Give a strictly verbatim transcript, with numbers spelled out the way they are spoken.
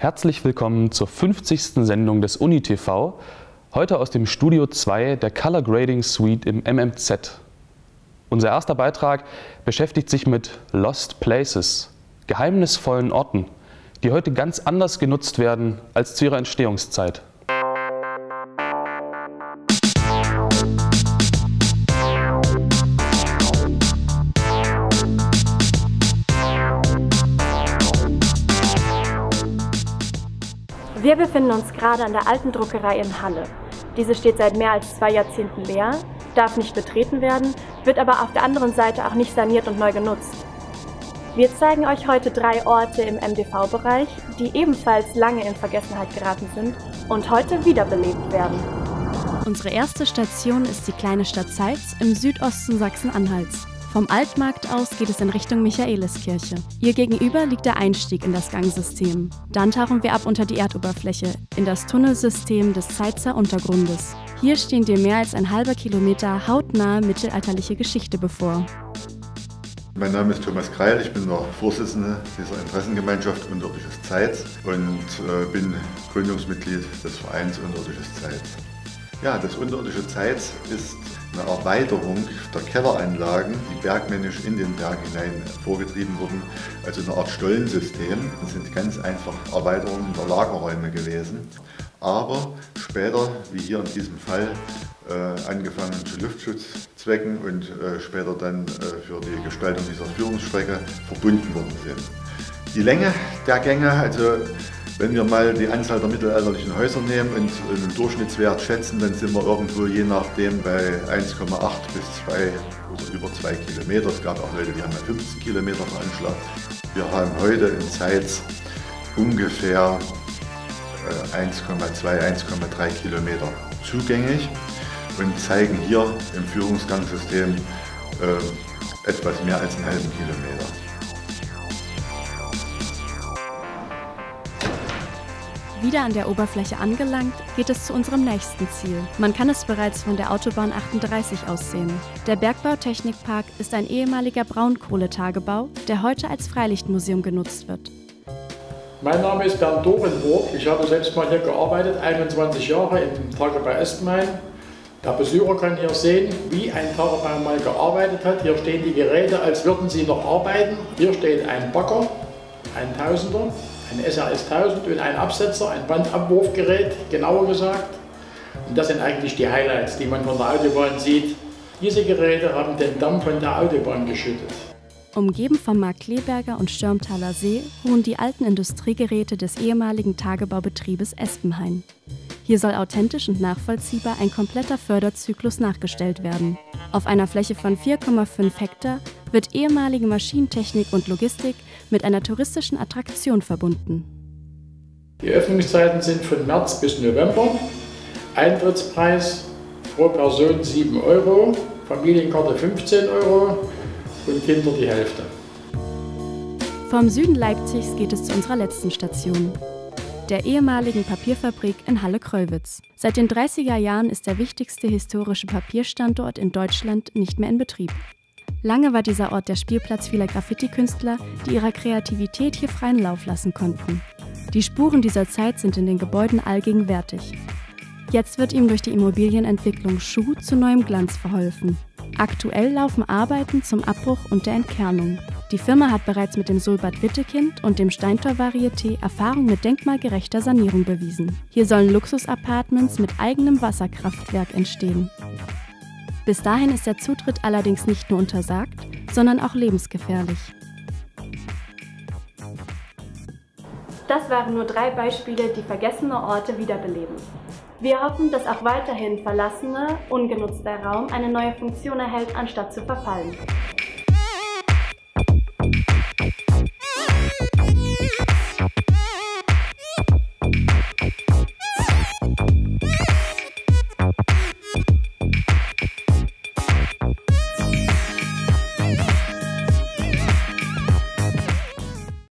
Herzlich willkommen zur fünfzigsten Sendung des Uni-T V, heute aus dem Studio zwei der Color Grading Suite im M M Z. Unser erster Beitrag beschäftigt sich mit Lost Places, geheimnisvollen Orten, die heute ganz anders genutzt werden als zu ihrer Entstehungszeit. Wir befinden uns gerade an der alten Druckerei in Halle. Diese steht seit mehr als zwei Jahrzehnten leer, darf nicht betreten werden, wird aber auf der anderen Seite auch nicht saniert und neu genutzt. Wir zeigen euch heute drei Orte im M D V-Bereich, die ebenfalls lange in Vergessenheit geraten sind und heute wiederbelebt werden. Unsere erste Station ist die kleine Stadt Zeitz im Südosten Sachsen-Anhalts. Vom Altmarkt aus geht es in Richtung Michaeliskirche. Ihr gegenüber liegt der Einstieg in das Gangsystem. Dann tauchen wir ab unter die Erdoberfläche, in das Tunnelsystem des Zeitzer Untergrundes. Hier stehen dir mehr als ein halber Kilometer hautnahe mittelalterliche Geschichte bevor. Mein Name ist Thomas Kreil, ich bin der Vorsitzende dieser Interessengemeinschaft Unterirdisches Zeitz und äh, bin Gründungsmitglied des Vereins Unterirdisches Zeitz. Ja, das Unterirdische Zeitz ist eine Erweiterung der Kelleranlagen, die bergmännisch in den Berg hinein vorgetrieben wurden, also eine Art Stollensystem. Das sind ganz einfach Erweiterungen der Lagerräume gewesen, aber später, wie hier in diesem Fall, äh, angefangen zu Luftschutzzwecken und äh, später dann äh, für die Gestaltung dieser Führungsstrecke verbunden worden sind. Die Länge der Gänge, also wenn wir mal die Anzahl der mittelalterlichen Häuser nehmen und einen Durchschnittswert schätzen, dann sind wir irgendwo je nachdem bei eins Komma acht bis zwei oder über zwei Kilometer. Es gab auch Leute, die haben mal fünfzehn Kilometer veranschlagt. Wir haben heute in Zeitz ungefähr eins Komma zwei, eins Komma drei Kilometer zugänglich und zeigen hier im Führungsgangsystem äh, etwas mehr als einen halben Kilometer. Wieder an der Oberfläche angelangt, geht es zu unserem nächsten Ziel. Man kann es bereits von der Autobahn achtunddreißig aus sehen. Der Bergbautechnikpark ist ein ehemaliger Braunkohletagebau, der heute als Freilichtmuseum genutzt wird. Mein Name ist Bernd Dorenburg. Ich habe selbst mal hier gearbeitet, einundzwanzig Jahre im Tagebau Espenhain. Der Besucher kann hier sehen, wie ein Tagebau mal gearbeitet hat. Hier stehen die Geräte, als würden sie noch arbeiten. Hier steht ein Bagger, ein Tausender. Ein S R S tausend und ein Absetzer, ein Bandabwurfgerät, genauer gesagt. Und das sind eigentlich die Highlights, die man von der Autobahn sieht. Diese Geräte haben den Damm von der Autobahn geschüttet. Umgeben vom Markkleeberger und Stürmtaler See ruhen die alten Industriegeräte des ehemaligen Tagebaubetriebes Espenhain. Hier soll authentisch und nachvollziehbar ein kompletter Förderzyklus nachgestellt werden. Auf einer Fläche von vier Komma fünf Hektar wird ehemalige Maschinentechnik und Logistik mit einer touristischen Attraktion verbunden. Die Öffnungszeiten sind von März bis November. Eintrittspreis pro Person sieben Euro, Familienkarte fünfzehn Euro und Kinder die Hälfte. Vom Süden Leipzigs geht es zu unserer letzten Station, der ehemaligen Papierfabrik in Halle-Kröwitz. Seit den dreißiger Jahren ist der wichtigste historische Papierstandort in Deutschland nicht mehr in Betrieb. Lange war dieser Ort der Spielplatz vieler Graffiti-Künstler, die ihrer Kreativität hier freien Lauf lassen konnten. Die Spuren dieser Zeit sind in den Gebäuden allgegenwärtig. Jetzt wird ihm durch die Immobilienentwicklung Schuh zu neuem Glanz verholfen. Aktuell laufen Arbeiten zum Abbruch und der Entkernung. Die Firma hat bereits mit dem Solbad Wittekind und dem Steintor-Varieté Erfahrung mit denkmalgerechter Sanierung bewiesen. Hier sollen Luxus-Apartments mit eigenem Wasserkraftwerk entstehen. Bis dahin ist der Zutritt allerdings nicht nur untersagt, sondern auch lebensgefährlich. Das waren nur drei Beispiele, die vergessene Orte wiederbeleben. Wir hoffen, dass auch weiterhin verlassener, ungenutzter Raum eine neue Funktion erhält, anstatt zu verfallen.